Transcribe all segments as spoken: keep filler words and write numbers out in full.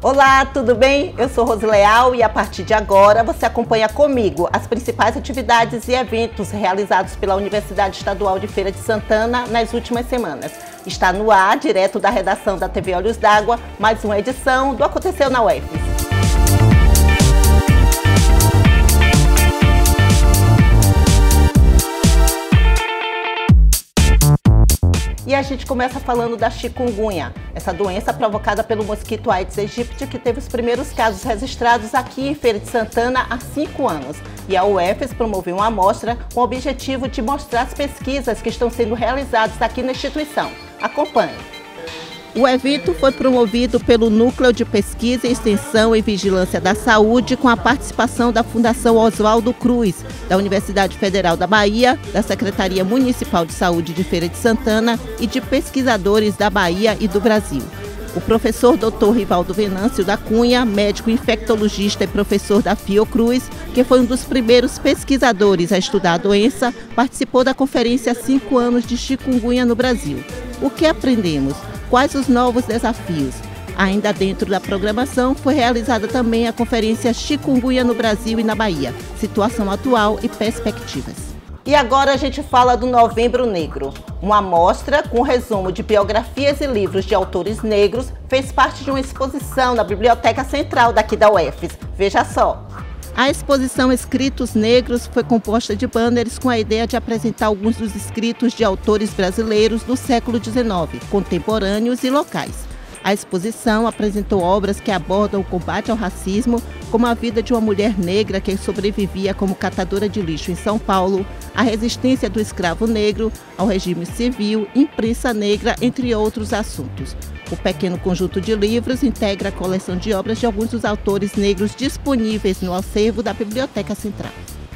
Olá, tudo bem? Eu sou Rose Leal e a partir de agora você acompanha comigo as principais atividades e eventos realizados pela Universidade Estadual de Feira de Santana nas últimas semanas. Está no ar, direto da redação da T V Olhos d'Água, mais uma edição do Aconteceu na U F E S. E a gente começa falando da chikungunya, essa doença provocada pelo mosquito Aedes aegypti, que teve os primeiros casos registrados aqui em Feira de Santana há cinco anos. E a U F E S promoveu uma amostra com o objetivo de mostrar as pesquisas que estão sendo realizadas aqui na instituição. Acompanhe. O evento foi promovido pelo Núcleo de Pesquisa, Extensão e Vigilância da Saúde, com a participação da Fundação Oswaldo Cruz, da Universidade Federal da Bahia, da Secretaria Municipal de Saúde de Feira de Santana e de pesquisadores da Bahia e do Brasil. O professor doutor Rivaldo Venâncio da Cunha, médico infectologista e professor da Fiocruz, que foi um dos primeiros pesquisadores a estudar a doença, participou da conferência cinco anos de chikungunya no Brasil. O que aprendemos? Quais os novos desafios? Ainda dentro da programação, foi realizada também a conferência Chikungunya no Brasil e na Bahia, situação atual e perspectivas. E agora a gente fala do Novembro Negro. Uma amostra com resumo de biografias e livros de autores negros fez parte de uma exposição na Biblioteca Central daqui da U F E S. Veja só. A exposição Escritos Negros foi composta de banners com a ideia de apresentar alguns dos escritos de autores brasileiros do século dezenove, contemporâneos e locais. A exposição apresentou obras que abordam o combate ao racismo, como a vida de uma mulher negra que sobrevivia como catadora de lixo em São Paulo, a resistência do escravo negro ao regime civil, imprensa negra, entre outros assuntos. O pequeno conjunto de livros integra a coleção de obras de alguns dos autores negros disponíveis no acervo da Biblioteca Central.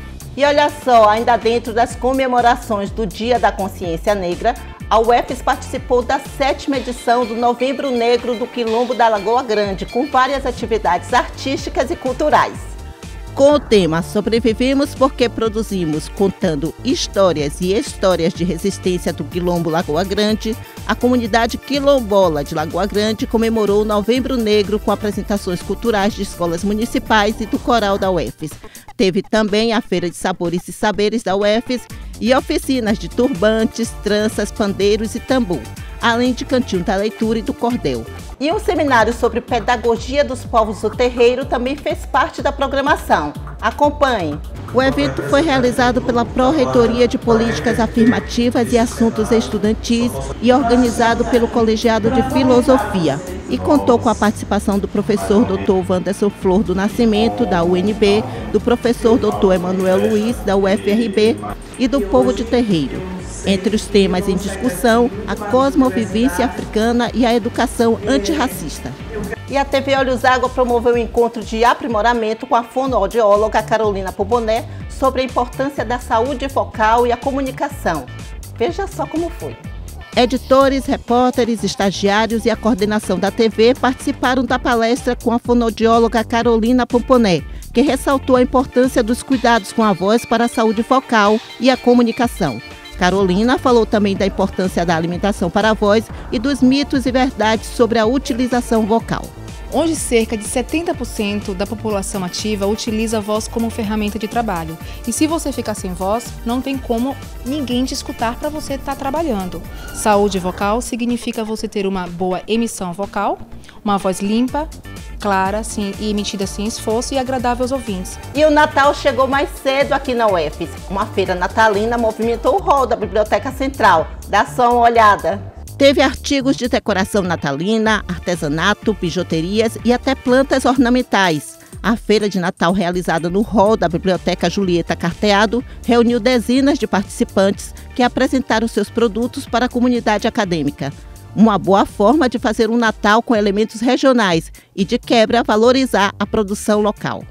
E olha só, ainda dentro das comemorações do Dia da Consciência Negra, a U F E S participou da sétima edição do Novembro Negro do Quilombo da Lagoa Grande, com várias atividades artísticas e culturais. Com o tema Sobrevivemos porque Produzimos, contando histórias e histórias de resistência do Quilombo Lagoa Grande, a comunidade quilombola de Lagoa Grande comemorou o Novembro Negro com apresentações culturais de escolas municipais e do coral da U F E S. Teve também a Feira de Sabores e Saberes da U F E S e oficinas de turbantes, tranças, pandeiros e tambor, além de cantinho da leitura e do cordel. E um seminário sobre pedagogia dos povos do terreiro também fez parte da programação. Acompanhe! O evento foi realizado pela Pró-Reitoria de Políticas Afirmativas e Assuntos Estudantis e organizado pelo Colegiado de Filosofia. E contou com a participação do professor doutor Wanderson Flor do Nascimento, da U N B, do professor doutor Emanuel Luiz, da U F R B e do povo de terreiro. Entre os temas em discussão, a cosmovivência africana e a educação antirracista. E a T V Olhos d'Água promoveu um encontro de aprimoramento com a fonoaudióloga Carolina Pomboné sobre a importância da saúde vocal e a comunicação. Veja só como foi. Editores, repórteres, estagiários e a coordenação da T V participaram da palestra com a fonoaudióloga Carolina Pomboné, que ressaltou a importância dos cuidados com a voz para a saúde vocal e a comunicação. Carolina falou também da importância da alimentação para a voz e dos mitos e verdades sobre a utilização vocal. Onde cerca de setenta por cento da população ativa utiliza a voz como ferramenta de trabalho. E se você ficar sem voz, não tem como ninguém te escutar para você estar trabalhando. Saúde vocal significa você ter uma boa emissão vocal, uma voz limpa, clara assim, e emitida sem esforço e agradável aos ouvintes. E o Natal chegou mais cedo aqui na U F E S. Uma feira natalina movimentou o hall da Biblioteca Central. Dá só uma olhada. Teve artigos de decoração natalina, artesanato, bijuterias e até plantas ornamentais. A feira de Natal, realizada no hall da Biblioteca Julieta Carteado, reuniu dezenas de participantes que apresentaram seus produtos para a comunidade acadêmica. Uma boa forma de fazer um Natal com elementos regionais e, de quebra, valorizar a produção local.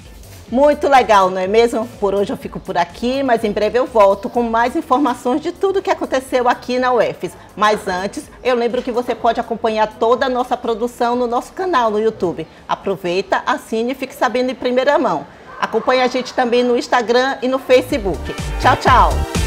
Muito legal, não é mesmo? Por hoje eu fico por aqui, mas em breve eu volto com mais informações de tudo o que aconteceu aqui na U F E S. Mas antes, eu lembro que você pode acompanhar toda a nossa produção no nosso canal no YouTube. Aproveita, assine e fique sabendo em primeira mão. Acompanhe a gente também no Instagram e no Facebook. Tchau, tchau!